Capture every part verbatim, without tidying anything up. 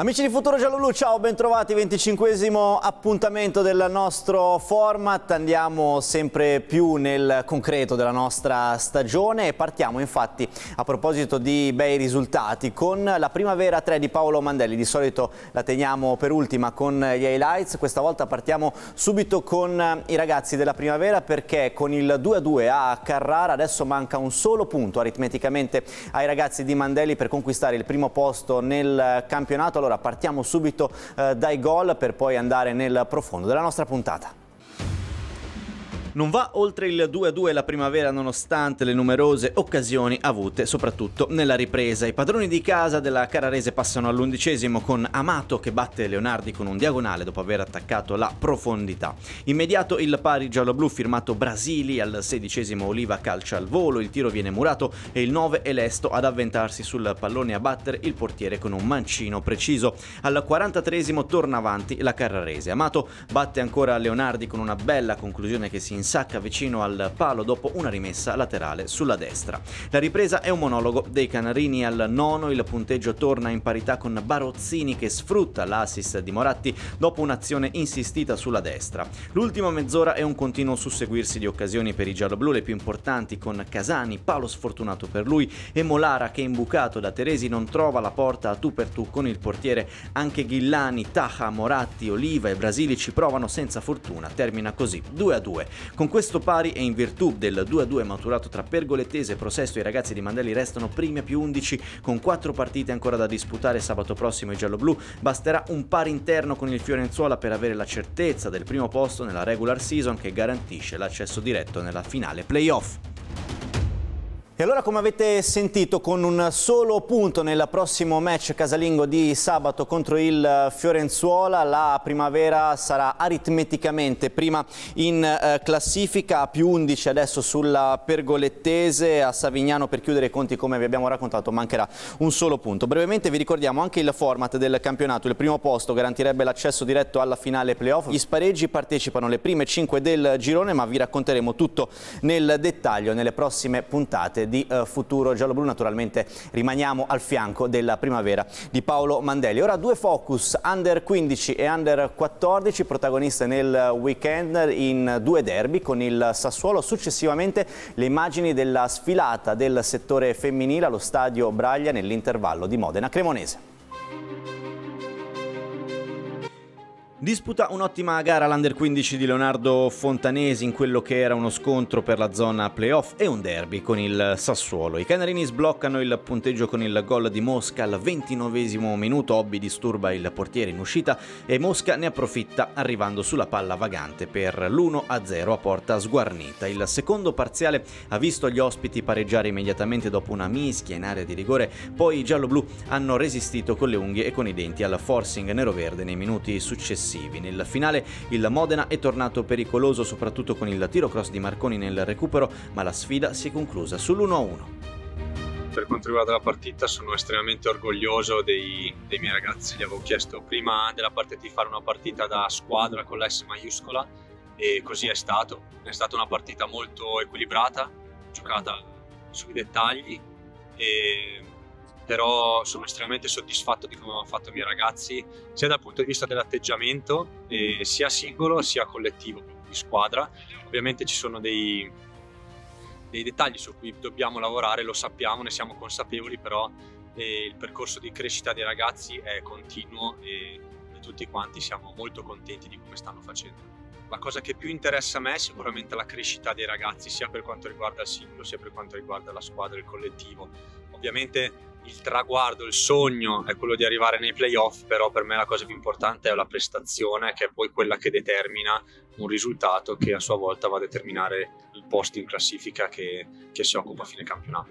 Amici di Futuro Gialloblu, ciao, bentrovati, venticinquesimo appuntamento del nostro format. Andiamo sempre più nel concreto della nostra stagione e partiamo infatti, a proposito di bei risultati, con la Primavera tre di Paolo Mandelli. Di solito la teniamo per ultima con gli highlights, questa volta partiamo subito con i ragazzi della Primavera, perché con il due a due a Carrara adesso manca un solo punto aritmeticamente ai ragazzi di Mandelli per conquistare il primo posto nel campionato. Allora partiamo subito eh, dai gol per poi andare nel profondo della nostra puntata. Non va oltre il due a due la Primavera nonostante le numerose occasioni avute, soprattutto nella ripresa. I padroni di casa della Carrarese passano all'undicesimo con Amato che batte Leonardi con un diagonale dopo aver attaccato la profondità. Immediato il pari giallo-blu firmato Brasili, al sedicesimo Oliva calcia al volo, il tiro viene murato e il nove è Lesto ad avventarsi sul pallone a battere il portiere con un mancino preciso. Al quarantatreesimo torna avanti la Carrarese. Amato batte ancora Leonardi con una bella conclusione che si insacca vicino al palo dopo una rimessa laterale sulla destra. La ripresa è un monologo dei Canarini. Al nono il punteggio torna in parità con Barozzini che sfrutta l'assist di Moratti dopo un'azione insistita sulla destra. L'ultima mezz'ora è un continuo susseguirsi di occasioni per i gialloblu, le più importanti con Casani, palo sfortunato per lui, e Molara che imbucato da Teresi non trova la porta a tu per tu con il portiere. Anche Ghillani, Taha, Moratti, Oliva e Brasili ci provano senza fortuna. Termina così due a due. Con questo pari e in virtù del due a due maturato tra Pergolettese e Prosesto, i ragazzi di Mandelli restano primi a più undici con quattro partite ancora da disputare. Sabato prossimo ai gialloblu basterà un pari interno con il Fiorenzuola per avere la certezza del primo posto nella regular season che garantisce l'accesso diretto nella finale playoff. E allora, come avete sentito, con un solo punto nel prossimo match casalingo di sabato contro il Fiorenzuola, la Primavera sarà aritmeticamente prima in eh, classifica, a più undici adesso sulla Pergolettese. A Savignano, per chiudere i conti, come vi abbiamo raccontato, mancherà un solo punto. Brevemente vi ricordiamo anche il format del campionato. Il primo posto garantirebbe l'accesso diretto alla finale playoff. Gli spareggi partecipano le prime cinque del girone, ma vi racconteremo tutto nel dettaglio nelle prossime puntate di uh, Futuro Gialloblu. Naturalmente rimaniamo al fianco della Primavera di Paolo Mandelli. Ora due focus, under quindici e under quattordici, protagoniste nel weekend in due derby con il Sassuolo. Successivamente le immagini della sfilata del settore femminile allo stadio Braglia nell'intervallo di Modena Cremonese. Disputa un'ottima gara l'Under quindici di Leonardo Fontanesi in quello che era uno scontro per la zona playoff e un derby con il Sassuolo. I Canarini sbloccano il punteggio con il gol di Mosca al ventinovesimo minuto. Obbi disturba il portiere in uscita e Mosca ne approfitta arrivando sulla palla vagante per l'uno a zero a porta sguarnita. Il secondo parziale ha visto gli ospiti pareggiare immediatamente dopo una mischia in area di rigore, poi i gialloblu hanno resistito con le unghie e con i denti al forcing neroverde nei minuti successivi. Nel finale il Modena è tornato pericoloso soprattutto con il tiro cross di Marconi nel recupero, ma la sfida si è conclusa sull'uno a uno. Per quanto riguarda la partita sono estremamente orgoglioso dei, dei miei ragazzi. Gli avevo chiesto prima della partita di fare una partita da squadra con l'S maiuscola e così è stato. È stata una partita molto equilibrata, giocata sui dettagli, e però sono estremamente soddisfatto di come hanno fatto i miei ragazzi, sia dal punto di vista dell'atteggiamento, eh, sia singolo sia collettivo, di squadra. Ovviamente ci sono dei, dei dettagli su cui dobbiamo lavorare, lo sappiamo, ne siamo consapevoli, però eh, il percorso di crescita dei ragazzi è continuo e, e tutti quanti siamo molto contenti di come stanno facendo. La cosa che più interessa a me è sicuramente la crescita dei ragazzi, sia per quanto riguarda il singolo, sia per quanto riguarda la squadra e il collettivo. Ovviamente il traguardo, il sogno è quello di arrivare nei playoff, però per me la cosa più importante è la prestazione, che è poi quella che determina un risultato che a sua volta va a determinare il posto in classifica che, che si occupa a fine campionato.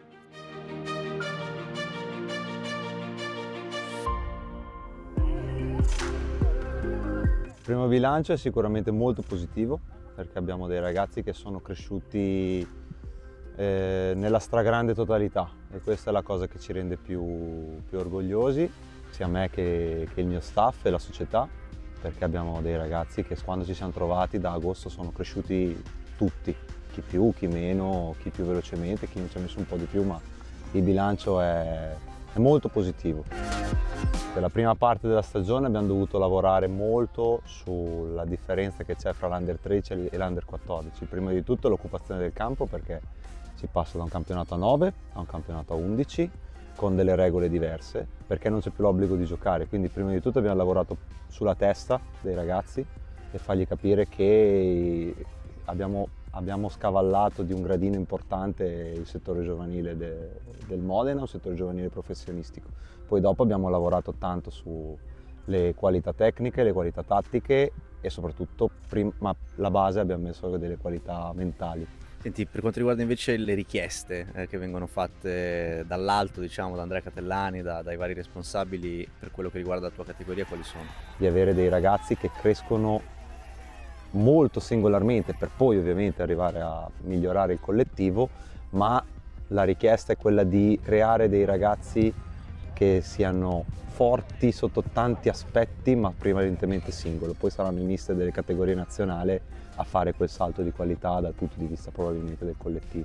Il primo bilancio è sicuramente molto positivo, perché abbiamo dei ragazzi che sono cresciuti eh, nella stragrande totalità, e questa è la cosa che ci rende più, più orgogliosi, sia me che, che il mio staff e la società, perché abbiamo dei ragazzi che quando ci siamo trovati da agosto sono cresciuti tutti, chi più, chi meno, chi più velocemente, chi ci ha messo un po' di più, ma il bilancio è, è molto positivo. Per la prima parte della stagione abbiamo dovuto lavorare molto sulla differenza che c'è fra l'Under tredici e l'Under quattordici. Prima di tutto l'occupazione del campo, perché si passa da un campionato a nove a un campionato a undici con delle regole diverse, perché non c'è più l'obbligo di giocare. Quindi prima di tutto abbiamo lavorato sulla testa dei ragazzi e fargli capire che abbiamo, abbiamo scavallato di un gradino importante il settore giovanile de, del Modena, un settore giovanile professionistico. Poi dopo abbiamo lavorato tanto sulle qualità tecniche, le qualità tattiche e soprattutto, prima la base, abbiamo messo delle qualità mentali. Senti, per quanto riguarda invece le richieste eh, che vengono fatte dall'alto, diciamo, da Andrea Catellani, da, dai vari responsabili, per quello che riguarda la tua categoria, quali sono? Di avere dei ragazzi che crescono molto singolarmente per poi ovviamente arrivare a migliorare il collettivo, ma la richiesta è quella di creare dei ragazzi che siano forti sotto tanti aspetti, ma prevalentemente singolo. Poi saranno i mister delle categorie nazionali a fare quel salto di qualità dal punto di vista probabilmente del collettivo.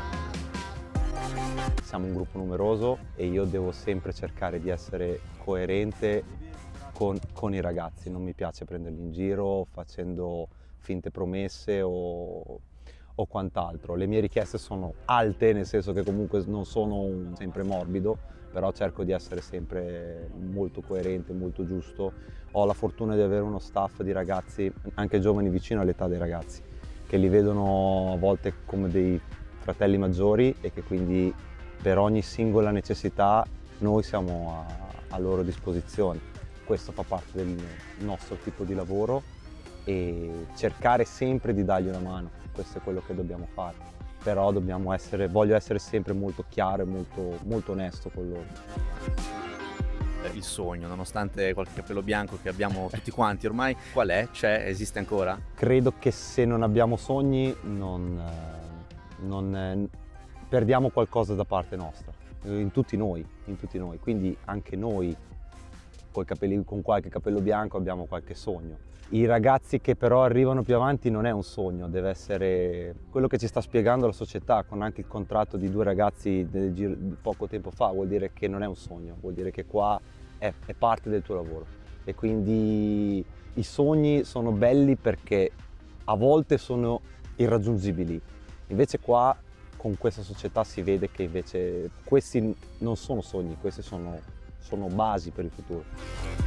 Siamo un gruppo numeroso e io devo sempre cercare di essere coerente con, con i ragazzi. Non mi piace prenderli in giro facendo finte promesse o, o quant'altro. Le mie richieste sono alte, nel senso che comunque non sono un, sempre morbido, però cerco di essere sempre molto coerente, molto giusto. Ho la fortuna di avere uno staff di ragazzi, anche giovani, vicino all'età dei ragazzi, che li vedono a volte come dei fratelli maggiori e che quindi per ogni singola necessità noi siamo a, a loro disposizione. Questo fa parte del nostro tipo di lavoro e cercare sempre di dargli una mano, questo è quello che dobbiamo fare. Però dobbiamo essere, voglio essere sempre molto chiaro e molto, molto onesto con loro. Il sogno, nonostante qualche capello bianco che abbiamo tutti quanti ormai, qual è? C'è? Esiste ancora? Credo che se non abbiamo sogni non, non perdiamo qualcosa da parte nostra, in tutti noi, in tutti noi. Quindi anche noi coi capelli, con qualche capello bianco abbiamo qualche sogno. I ragazzi che però arrivano più avanti non è un sogno, deve essere quello che ci sta spiegando la società, con anche il contratto di due ragazzi di poco tempo fa, vuol dire che non è un sogno, vuol dire che qua è, è parte del tuo lavoro. E quindi i sogni sono belli perché a volte sono irraggiungibili, invece qua con questa società si vede che invece questi non sono sogni, questi sono, sono basi per il futuro.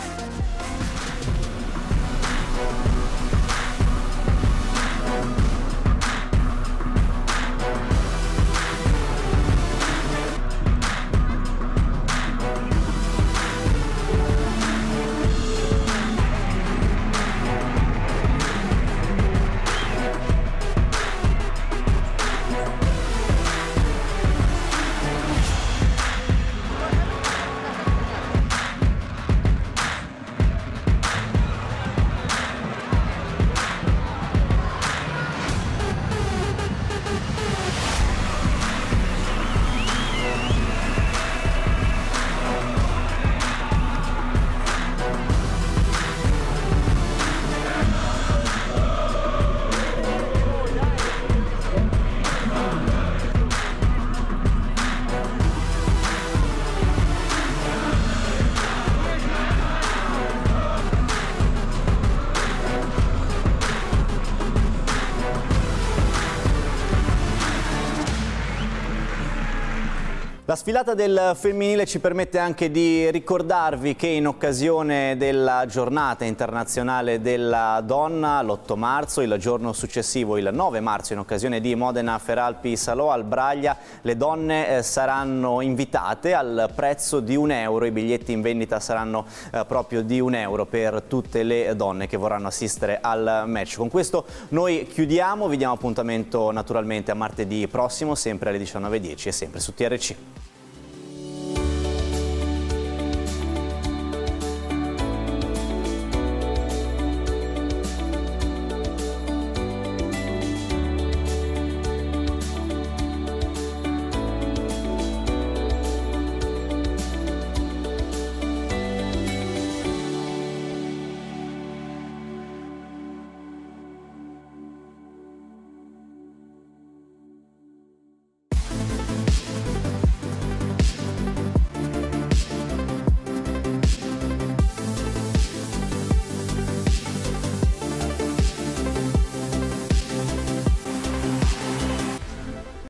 La sfilata del femminile ci permette anche di ricordarvi che in occasione della giornata internazionale della donna, l'otto marzo, il giorno successivo, il nove marzo, in occasione di Modena Feralpi Salò al Braglia, le donne eh, saranno invitate al prezzo di un euro. I biglietti in vendita saranno eh, proprio di un euro per tutte le donne che vorranno assistere al match. Con questo noi chiudiamo, vi diamo appuntamento naturalmente a martedì prossimo, sempre alle diciannove e dieci e sempre su T R C.